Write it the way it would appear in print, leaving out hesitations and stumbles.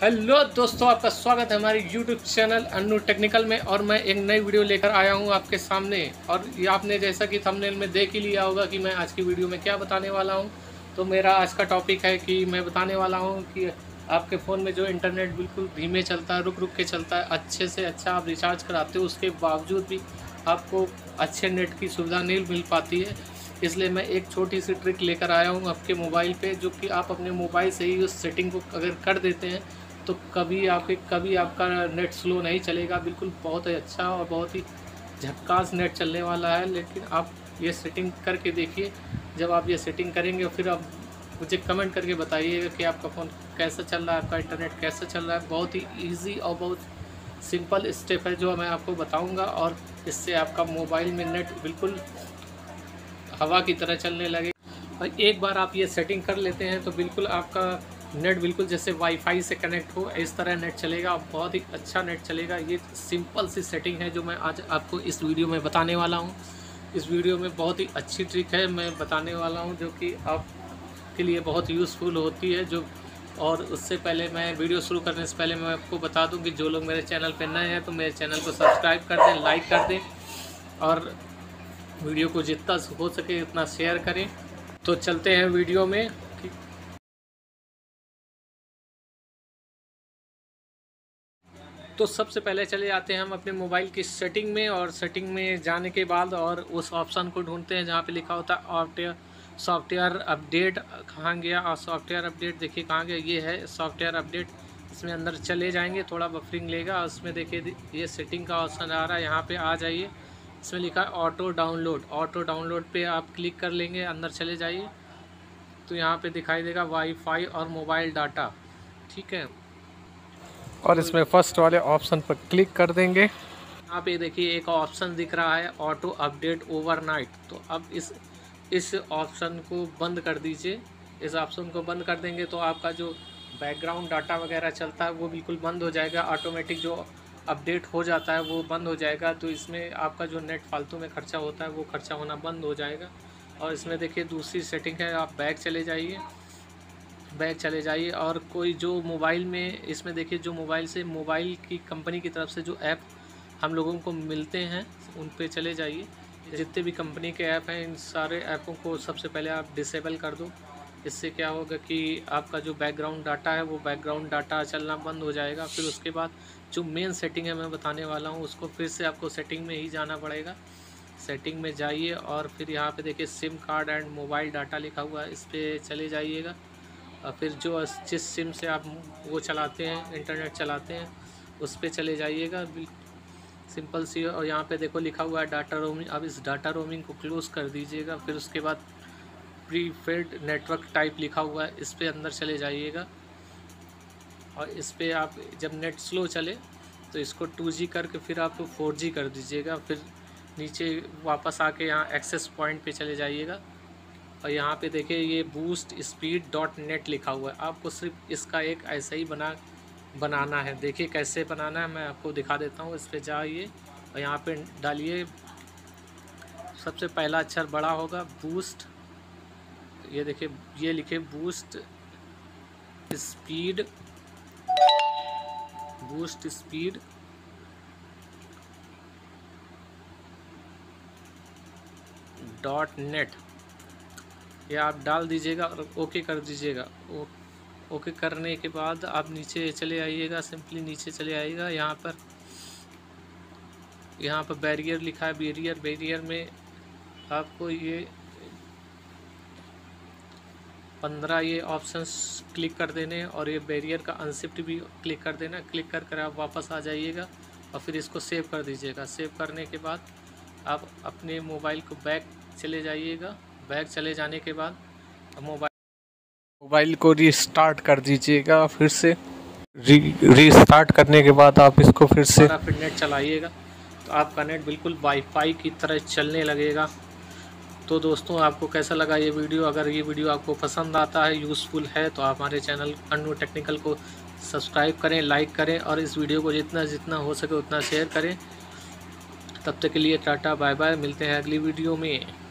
Hello दोस्तों, आपका स्वागत है हमारे यूट्यूब चैनल अन्नू टेक्निकल में। और मैं एक नई वीडियो लेकर आया हूं आपके सामने। और ये आपने जैसा कि थंबनेल में देख ही लिया होगा कि मैं आज की वीडियो में क्या बताने वाला हूं। तो मेरा आज का टॉपिक है कि मैं बताने वाला हूं कि आपके फ़ोन में जो इंटरनेट बिल्कुल धीमे चलता है, रुक रुक के चलता है, अच्छे से अच्छा आप रिचार्ज कराते हो, उसके बावजूद भी आपको अच्छे नेट की सुविधा नहीं मिल पाती है। इसलिए मैं एक छोटी सी ट्रिक लेकर आया हूँ आपके मोबाइल पे, जो कि आप अपने मोबाइल से ही उस सेटिंग को अगर कर देते हैं तो कभी आपका नेट स्लो नहीं चलेगा। बिल्कुल बहुत ही अच्छा और बहुत ही झक्कास नेट चलने वाला है। लेकिन आप ये सेटिंग करके देखिए। जब आप ये सेटिंग करेंगे फिर आप मुझे कमेंट करके बताइएगा कि आपका फ़ोन कैसा चल रहा है, आपका इंटरनेट कैसा चल रहा है। बहुत ही ईजी और बहुत सिंपल स्टेप है जो मैं आपको बताऊंगा, और इससे आपका मोबाइल में नेट बिल्कुल हवा की तरह चलने लगे। और एक बार आप ये सेटिंग कर लेते हैं तो बिल्कुल आपका नेट बिल्कुल जैसे वाईफाई से कनेक्ट हो इस तरह नेट चलेगा। बहुत ही अच्छा नेट चलेगा। ये सिंपल सी सेटिंग है जो मैं आज आपको इस वीडियो में बताने वाला हूँ। इस वीडियो में बहुत ही अच्छी ट्रिक है मैं बताने वाला हूँ, जो कि आपके लिए बहुत यूज़फुल होती है। और उससे पहले मैं वीडियो शुरू करने से पहले मैं आपको बता दूं कि जो लोग मेरे चैनल पर नए हैं तो मेरे चैनल को सब्सक्राइब कर दें, लाइक कर दें, और वीडियो को जितना हो सके उतना शेयर करें। तो चलते हैं वीडियो में। तो सबसे पहले चले जाते हैं हम अपने मोबाइल की सेटिंग में, और सेटिंग में जाने के बाद और उस ऑप्शन को ढूंढते हैं जहाँ पे लिखा होता है सॉफ्टवेयर अपडेट। कहाँ गया? और सॉफ्टवेयर अपडेट देखिए कहाँ गया, ये है सॉफ्टवेयर अपडेट। इसमें अंदर चले जाएंगे, थोड़ा बफरिंग लेगा। उसमें देखिए ये सेटिंग का ऑप्शन आ रहा है, यहाँ पे आ जाइए। इसमें लिखा है ऑटो डाउनलोड। ऑटो डाउनलोड पे आप क्लिक कर लेंगे, अंदर चले जाइए तो यहाँ पे दिखाई देगा वाईफाई और मोबाइल डाटा, ठीक है। और इसमें फर्स्ट वाले ऑप्शन पर क्लिक कर देंगे। यहाँ पे देखिए एक ऑप्शन दिख रहा है ऑटो अपडेट ओवरनाइट। तो अब इस ऑप्शन को बंद कर दीजिए। इस ऑप्शन को बंद कर देंगे तो आपका जो बैकग्राउंड डाटा वगैरह चलता है वो बिल्कुल बंद हो जाएगा। ऑटोमेटिक जो अपडेट हो जाता है वो बंद हो जाएगा। तो इसमें आपका जो नेट फालतू में खर्चा होता है वो खर्चा होना बंद हो जाएगा। और इसमें देखिए दूसरी सेटिंग है, आप बैक चले जाइए और कोई जो मोबाइल में, इसमें देखिए जो मोबाइल की कंपनी की तरफ से जो ऐप हम लोगों को मिलते हैं उन पे चले जाइए। जितने भी कंपनी के ऐप हैं इन सारे ऐपों को सबसे पहले आप डिसेबल कर दो। इससे क्या होगा कि आपका जो बैकग्राउंड डाटा है वो बैकग्राउंड डाटा चलना बंद हो जाएगा। फिर उसके बाद जो मेन सेटिंग है मैं बताने वाला हूँ उसको फिर से आपको सेटिंग में ही जाना पड़ेगा। सेटिंग में जाइए और फिर यहाँ पे देखिए SIM card and mobile data लिखा हुआ है, इस पर चले जाइएगा। और फिर जो जिस सिम से आप वो चलाते हैं, इंटरनेट चलाते हैं, उस पर चले जाइएगा। सिंपल सी। और यहाँ पे देखो लिखा हुआ है डाटा रोमिंग। अब इस डाटा रोमिंग को क्लोज़ कर दीजिएगा। फिर उसके बाद प्रीपेड नेटवर्क टाइप लिखा हुआ है, इस पर अंदर चले जाइएगा। और इस पर आप जब नेट स्लो चले तो इसको 2G करके फिर आप 4G कर दीजिएगा। फिर नीचे वापस आके यहाँ एक्सेस पॉइंट पे चले जाइएगा। और यहाँ पे देखिए ये बूस्ट स्पीड डॉट नेट लिखा हुआ है। आपको सिर्फ इसका एक ऐसा ही बनाना है। देखिए कैसे बनाना है मैं आपको दिखा देता हूँ। इस पर जाइए और यहाँ पे डालिए, सबसे पहला अक्षर बड़ा होगा बूस्ट। ये देखिए ये लिखे बूस्ट स्पीड डॉट नेट। ये आप डाल दीजिएगा और ओके कर दीजिएगा। ओके करने के बाद आप नीचे चले आइएगा, सिंपली नीचे चले आइएगा। यहाँ पर बैरियर लिखा है, बैरियर में आपको ये 15 ये ऑप्शंस क्लिक कर देने, और ये बैरियर का अनशिफ्ट भी क्लिक कर देना। क्लिक कर आप वापस आ जाइएगा और फिर इसको सेव कर दीजिएगा। सेव करने के बाद आप अपने मोबाइल को बैक चले जाइएगा। बैक चले जाने के बाद मोबाइल को रीस्टार्ट कर दीजिएगा। फिर से रीस्टार्ट करने के बाद आप इसको फिर नेट चलाइएगा तो आपका नेट बिल्कुल वाईफाई की तरह चलने लगेगा। तो दोस्तों आपको कैसा लगा ये वीडियो? अगर ये वीडियो आपको पसंद आता है, यूज़फुल है, तो आप हमारे चैनल अन्नू टेक्निकल को सब्सक्राइब करें, लाइक करें, और इस वीडियो को जितना हो सके उतना शेयर करें। तब तक के लिए टाटा बाय बाय, मिलते हैं अगली वीडियो में।